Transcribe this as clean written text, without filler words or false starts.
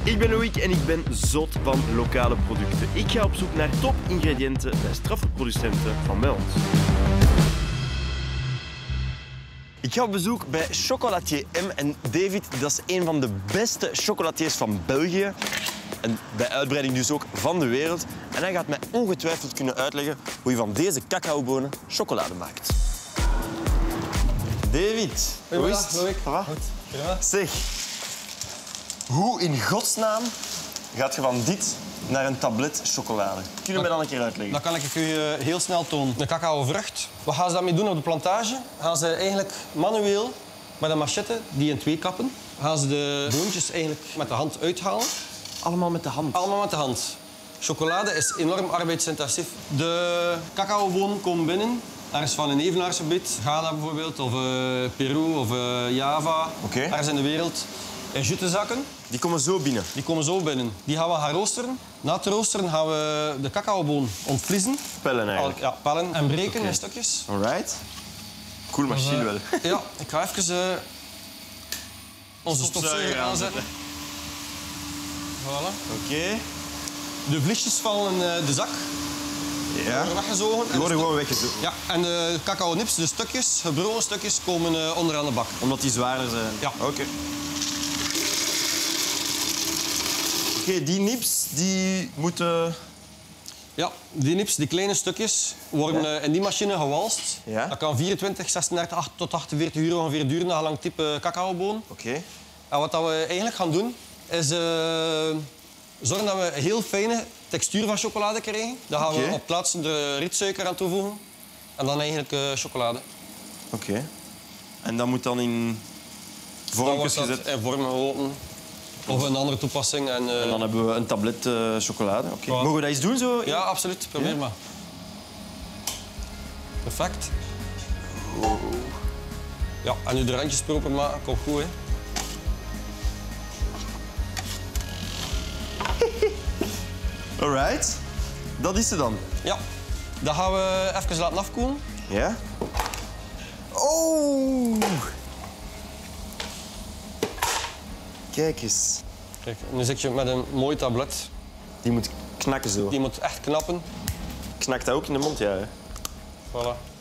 Ik ben Loïc en ik ben zot van lokale producten. Ik ga op zoek naar top-ingrediënten bij straffe producenten van bij ons. Ik ga op bezoek bij chocolatier M. En David, dat is een van de beste chocolatiers van België. En bij uitbreiding dus ook van de wereld. En hij gaat mij ongetwijfeld kunnen uitleggen hoe je van deze cacaobonen chocolade maakt. David, hoe is het? Loïc. Goed. Zeg, hoe in godsnaam gaat je van dit naar een tablet chocolade? Kun je mij dan een keer uitleggen? Dat kan ik u heel snel tonen. De cacaovrucht. Wat gaan ze daarmee doen op de plantage? Gaan ze eigenlijk manueel met een machette die in twee kappen, gaan ze de boontjes eigenlijk met de hand uithalen. Allemaal met de hand? Allemaal met de hand. Chocolade is enorm arbeidsintensief. De cacaobonen komen binnen. Ergens van een evenaarsgebied, Ghana bijvoorbeeld, of Peru of Java, ergens in de wereld. In jutezakken. Die komen zo binnen? Die komen zo binnen. Die gaan we gaan roosteren. Na het roosteren gaan we de cacaoboon ontvliezen. Pellen eigenlijk? Ja, pellen en breken in stukjes. Alright. Cool machine wel. Ja, ik ga even onze stofzuiger aanzetten. Voilà. Oké. De vliesjes vallen in de zak. Ja. Worden weggezogen. Die worden gewoon weggezogen. Ja, en de cacao-nips, de stukjes, gebroken stukjes, komen onderaan de bak. Omdat die zwaarder zijn? Ja. Oké. Oké, die nips die moeten... Ja, die nips, die kleine stukjes, worden in die machine gewalst. Ja. Dat kan 24, 36 tot 48 uur ongeveer duren, naar gelang type cacaoboon. Oké. En wat we eigenlijk gaan doen, is zorgen dat we een heel fijne textuur van chocolade krijgen. Dan gaan we op plaats de rietsuiker aan toevoegen. En dan eigenlijk chocolade. Oké. En dat moet dan in vormpjes gezet? In vormen geholpen. Of een andere toepassing. En dan hebben we een tablet chocolade. Oké. Mogen we dat eens doen zo? Ja, absoluut. Probeer maar. Perfect. Ja, en nu de randjes proper maken, komt goed, hè. Alright. Dat is ze dan? Ja. Dat gaan we even laten afkoelen. Ja. Oh! Kijk eens. Kijk, nu zit je met een mooi tablet. Die moet knakken zo. Die moet echt knappen. Knakt dat ook in de mond, ja. Hè? Voilà.